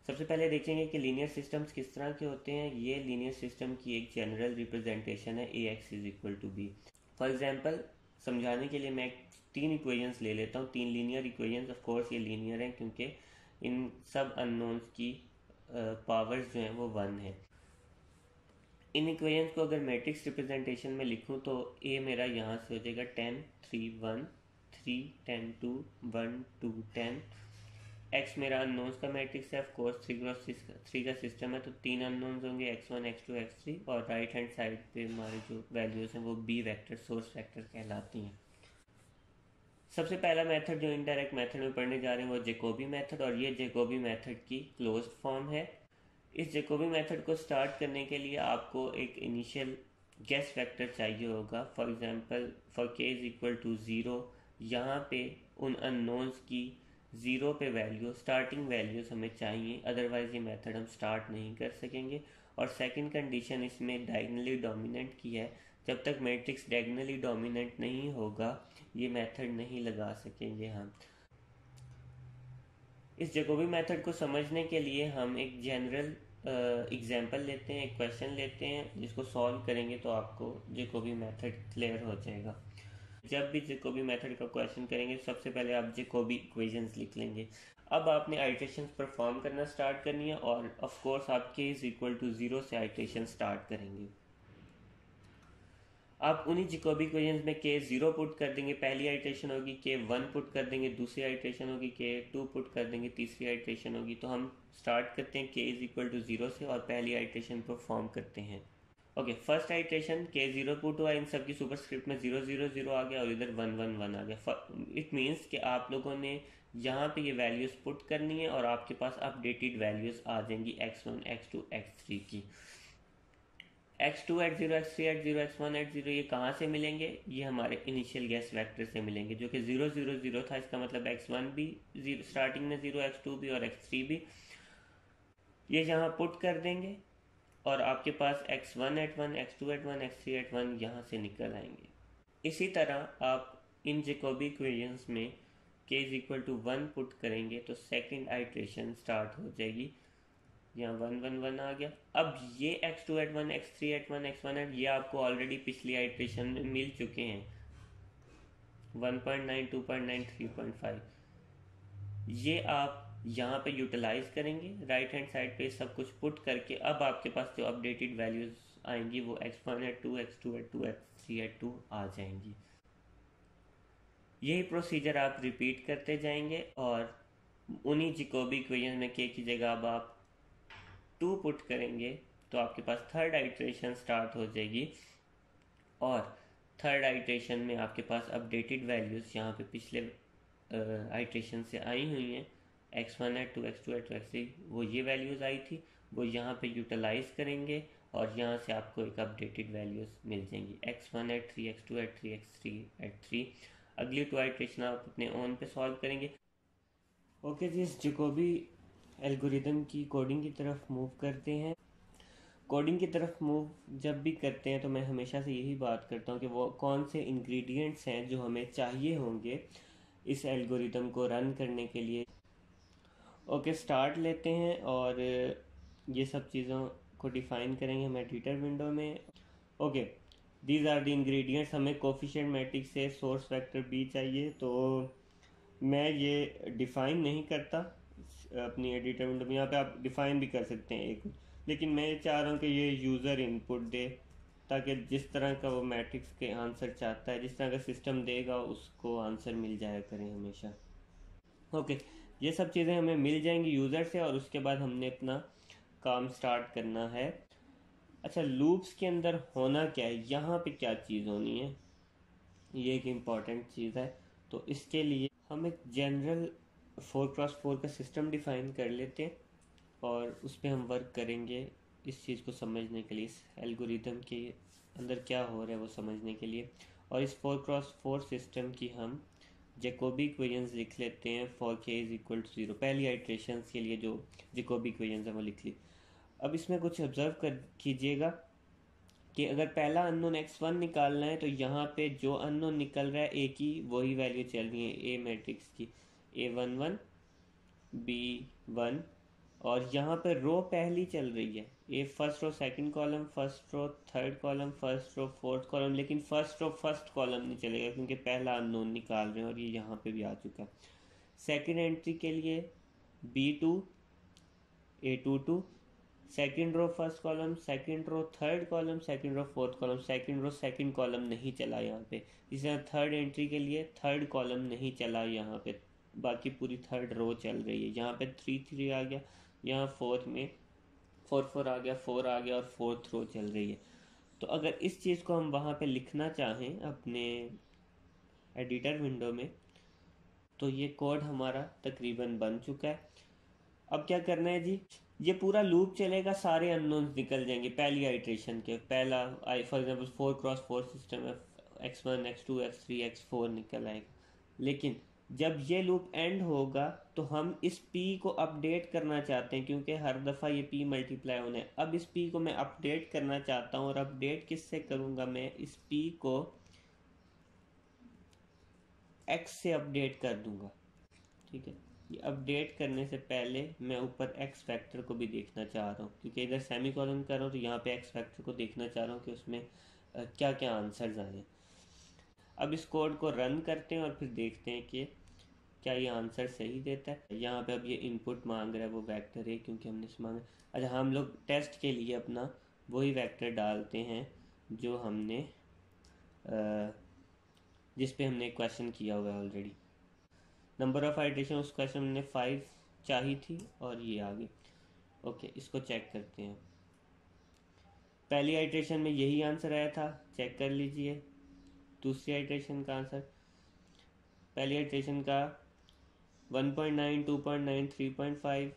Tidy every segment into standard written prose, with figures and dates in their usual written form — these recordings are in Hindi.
सबसे पहले देखेंगे कि लीनियर सिस्टम्स किस तरह के होते हैं। ये लीनियर सिस्टम की एक जनरल रिप्रेजेंटेशन है, A X is equal to B. For example समझाने के लिए मैं तीन इक्वेशंस ले लेता हूँ, तीन लीनियर इक्वेशंस। ऑफ कोर्स ये लीनियर हैं क्योंकि इन सब अननोन्स की पावर्स जो हैं वो 1 है। इन इक्वेशंस को अगर मैट्रिक्स रिप्रेजेंटेशन में लिखूं तो ए मेरा यहाँ से हो जाएगा 10 3 1 3 10 2 1 2 10। एक्स मेरा अननोन्स का मैट्रिक्स है, ऑफ कोर्स 3 का सिस्टम है, तो तीन अननोन्स होंगे x1 x2 x3। और राइट हैंड साइड पे हमारे जो वैल्यूज हैं वो बी वेक्टर, सोर्स वेक्टर कहलाती हैं। सबसे पहला मेथड जो इनडायरेक्ट मेथड में पढ़ने जा रहे हैं वो जैकोबी मेथड, और ये जैकोबी मेथड की क्लोज्ड फॉर्म है। इस जैकोबी मेथड को स्टार्ट करने के लिए आपको एक इनिशियल गेस वेक्टर चाहिए होगा। For example for K is equal to 0, यहाँ पे उन अननोन्स की 0 पे वैल्यू, स्टार्टिंग वैल्यूज हमें चाहिए, अदरवाइज ये मेथड हम स्टार्ट नहीं कर सकेंगे। और सेकंड कंडीशन इसमें डायगनली डोमिनेंट की है। जब तक मैट्रिक्स डायगनली डोमिनेंट नहीं होगा ये मेथड नहीं लगा सकेंगे हम। इस जैकोबी मेथड को समझने के लिए हम एक जनरल एग्जांपल लेते हैं, एक क्वेश्चन लेते हैं जिसको सॉल्व करेंगे तो आपको जैकोबी मेथड क्लियर हो जाएगा। जब भी जैकोबी मेथड का क्वेश्चन करेंगे सबसे पहले आप जैकोबी इक्वेशंस लिख लेंगे। अब आपने आइट्रेशंस परफॉर्म करना स्टार्ट करनी है और ऑफ कोर्स आप k इज इक्वल टू 0 से आइट्रेशन स्टार्ट करेंगे। आप उन्हीं जैकोबी इक्वेशंस में k 0 पुट कर देंगे, पहली आइट्रेशन होगी, k 1 पुट कर देंगे, दूसरी आइट्रेशन होगी, k 2 पुट कर देंगे, तीसरी आइट्रेशन होगी। तो हम स्टार्ट करते हैं k इज इक्वल टू 0 से और पहली आइट्रेशन परफॉर्म करते हैं। Okay, first iteration k 0 put हुआ, इन सब की सुपरस्क्रिप्ट में 0 0 0 आ गया और इधर 1 1 1 आ गया। इट मीन्स कि आप लोगों ने यहाँ पे ये वैल्यूज़ पुट करनी है और आपके पास अपडेटेड वैल्यूज़ आ जाएंगी x1 x2 x3 की। x2 at 0 x3 at 0 x1 at 0 ये कहाँ से मिलेंगे? ये हमारे इनिशियल गैस वेक्टर से मिलेंगे जो कि 0 0 0 था। इसका मतलब x1 भी स्टार्टिंग में 0, x2 भी और x3 भी। ये यहाँ पुट कर देंगे और आपके पास x1 at 1 x2 at 1 x3 at 1 यहाँ से निकल आएंगे। इसी तरह आप इन जैकोबी इक्वेशंस में k is equal to 1 put करेंगे तो सेकेंड आइट्रेशन स्टार्ट हो जाएगी। यहाँ 1 1 1 आ गया। अब ये x2 at 1 x3 at 1 x1 at ये आपको ऑलरेडी पिछली आइट्रेशन में मिल चुके हैं, 1.9 2.9 3.5। ये आप यहाँ पे यूटिलाइज करेंगे, राइट हैंड साइड पे सब कुछ पुट करके अब आपके पास जो अपडेटेड वैल्यूज आएंगी वो x1 at 2 x2 at 2 x3 at 2 आ जाएंगी। यही प्रोसीजर आप रिपीट करते जाएंगे और उन्हीं जैकोबी इक्वेशन में k की जगह अब आप 2 पुट करेंगे तो आपके पास थर्ड आइट्रेशन स्टार्ट हो जाएगी और थर्ड आइट्रेशन में आपके पास अपडेटेड वैल्यूज़ यहाँ पे पिछले आइट्रेशन से आई हुई हैं, x1 at 2 x2 at 2 x3 वो ये वैल्यूज़ आई थी, वो यहाँ पे यूटिलाइज करेंगे और यहाँ से आपको एक अपडेटेड वैल्यूज़ मिल जाएंगी, x1 at 3 x2 at 3 x3 at 3। अगली 2 आइट्रेशन आप अपने ओन पे सॉल्व करेंगे। ओके जी, इस जैकोबी एल्गोरिदम की कोडिंग की तरफ मूव करते हैं। कोडिंग की तरफ मूव जब भी करते हैं तो मैं हमेशा से यही बात करता हूँ कि वो कौन से इंग्रेडिएंट्स हैं जो हमें चाहिए होंगे इस एल्गोरिदम को रन करने के लिए। ओके, स्टार्ट लेते हैं और ये सब चीज़ों को डिफ़ाइन करेंगे हम एडिटर विंडो में। Okay, these are the ingredients. हमें कोफिशिएंट मैट्रिक्स से सोर्स वेक्टर बी चाहिए, तो मैं ये डिफ़ाइन नहीं करता अपनी एडिटर विंडो में। यहाँ पे आप डिफ़ाइन भी कर सकते हैं एक, लेकिन मैं ये चाह रहा हूँ कि ये यूज़र इनपुट दे ताकि जिस तरह का वो मैट्रिक्स के आंसर चाहता है, जिस तरह का सिस्टम देगा उसको आंसर मिल जाया करें हमेशा। ओके, ये सब चीज़ें हमें मिल जाएंगी यूज़र से और उसके बाद हमने अपना काम स्टार्ट करना है। अच्छा, लूप्स के अंदर होना क्या है, यहाँ पे क्या चीज़ होनी है, ये एक इम्पॉर्टेंट चीज़ है। तो इसके लिए हम एक जनरल 4x4 का सिस्टम डिफ़ाइन कर लेते हैं और उस पर हम वर्क करेंगे इस चीज़ को समझने के लिए, इस एल्गोरिदम के अंदर क्या हो रहा है वो समझने के लिए। और इस 4x4 सिस्टम की हम जैकोबी इक्वेशंस लिख लेते हैं for k is equal to 0। पहली आइट्रेशन के लिए जो जैकोबी इक्वेशंस है वो लिख ली। अब इसमें कुछ ऑब्जर्व कर कीजिएगा कि अगर पहला अननोन x1 निकालना है तो यहाँ पे जो अननोन निकल रहा है a की वही वैल्यू चल रही है a मैट्रिक्स की, a11 b1 और यहाँ पे रो पहली चल रही है, ये first row second column, first row third column, first row fourth column, लेकिन फर्स्ट रो फर्स्ट कॉलम नहीं चलेगा क्योंकि पहला अननोन निकाल रहे हैं और ये यहाँ पे भी आ चुका है। सेकंड एंट्री के लिए B2 A22, second row first column, second row third column, second row fourth column, second row second column नहीं चला यहाँ पे। इसी तरह थर्ड एंट्री के लिए थर्ड कॉलम नहीं चला यहाँ पे, बाकी पूरी थर्ड रो चल रही है। यहाँ पे 3 3 आ गया, यहाँ फोर्थ में 4 4 आ गया, 4 आ गया और फोर्थ रो चल रही है। तो अगर इस चीज़ को हम वहाँ पे लिखना चाहें अपने एडिटर विंडो में, तो ये कोड हमारा तकरीबन बन चुका है। अब क्या करना है जी, ये पूरा लूप चलेगा, सारे अननोन्स निकल जाएंगे पहली आइट्रेशन के। पहला फॉर एग्जांपल 4x4 सिस्टम है, x1 x2 x3 x4 निकल आएगा। लेकिन जब ये लूप एंड होगा तो हम इस p को अपडेट करना चाहते हैं, क्योंकि हर दफ़ा ये p मल्टीप्लाई होना है। अब इस p को मैं अपडेट करना चाहता हूँ, और अपडेट किससे करूँगा, मैं इस p को x से अपडेट कर दूंगा। ठीक है, ये अपडेट करने से पहले मैं ऊपर एक्स फैक्टर को भी देखना चाह रहा हूँ, क्योंकि इधर सेमी कॉलन कर रहा हूँ तो यहाँ पे एक्स फैक्टर को देखना चाह रहा हूँ कि उसमें क्या क्या आंसर्स आए। अब इस कोड को रन करते हैं और फिर देखते हैं कि क्या ये आंसर सही देता है। यहाँ पे अब ये इनपुट मांग रहा है, वो वेक्टर है क्योंकि हमने इस मांगा। अच्छा, हम लोग टेस्ट के लिए अपना वही वेक्टर डालते हैं जो हमने जिस पे हमने क्वेश्चन किया हुआ है ऑलरेडी। नंबर ऑफ आइट्रेशन उस क्वेश्चन में 5 चाहिए थी और ये आ गई। ओके, इसको चेक करते हैं। पहली आइट्रेशन में यही आंसर आया था, चेक कर लीजिए। दूसरी आइट्रेशन का आंसर, पहली आइट्रेशन का 1.9 2.9 3.5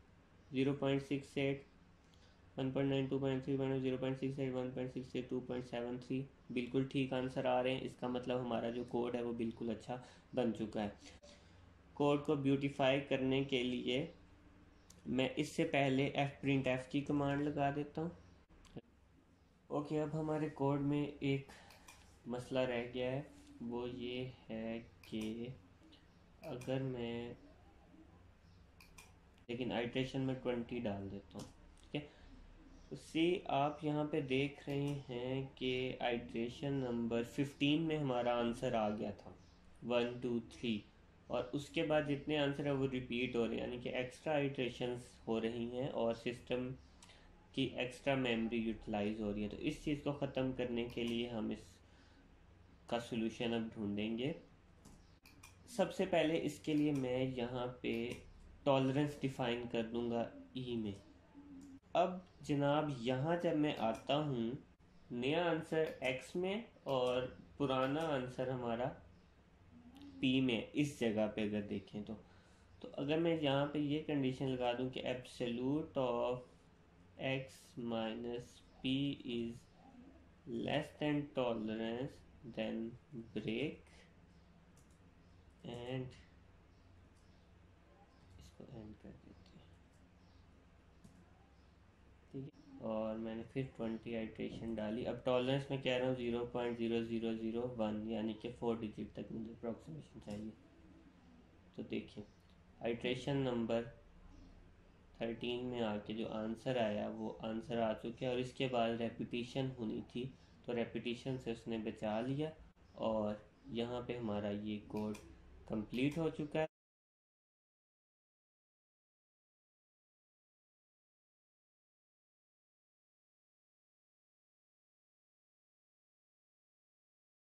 0.68 1.9 2.3 0.68 1.68 2.73 बिल्कुल ठीक आंसर आ रहे हैं। इसका मतलब हमारा जो कोड है वो बिल्कुल अच्छा बन चुका है। कोड को ब्यूटीफाई करने के लिए मैं इससे पहले fprintf की कमांड लगा देता हूँ। ओके, अब हमारे कोड में एक मसला रह गया है, वो ये है कि अगर मैं, लेकिन आइट्रेशन में 20 डाल देता हूँ। ठीक है, उसी आप यहाँ पे देख रहे हैं कि आइट्रेशन नंबर 15 में हमारा आंसर आ गया था 1 2 3, और उसके बाद जितने आंसर है वो रिपीट हो रहे हैं, यानी कि एक्स्ट्रा आइट्रेशंस हो रही हैं और सिस्टम की एक्स्ट्रा मेमोरी यूटिलाइज हो रही है। तो इस चीज़ को ख़त्म करने के लिए हम इसका सोल्यूशन अब ढूंढेंगे। सबसे पहले इसके लिए मैं यहाँ पे टॉलरेंस डिफ़ाइन कर दूंगा ई में। अब जनाब यहाँ जब मैं आता हूँ, नया आंसर x में और पुराना आंसर हमारा p में, इस जगह पे अगर देखें तो अगर मैं यहाँ पे ये कंडीशन लगा दूँ कि absolute of x minus p is less than tolerance, then break and इसको एंड कर देते हैं। ठीक है, और मैंने फिर 20 आइट्रेशन डाली। अब टॉलरेंस में कह रहा हूँ 0.0001, यानी कि 4 डिजिट तक मुझे अप्रॉक्सीमेशन चाहिए। तो देखिए, आइट्रेशन नंबर 13 में आके जो आंसर आया वो आंसर आ चुका है, और इसके बाद रेपिटिशन होनी थी तो रेपिटिशन से उसने बचा लिया, और यहाँ पे हमारा ये कोड कंप्लीट हो चुका है।